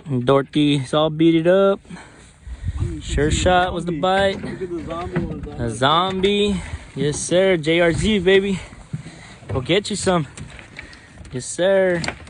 Dorothy's all beat it up. Sure shot was the bite. A zombie. Yes, sir. JRZ, baby. Go get you some. Yes, sir.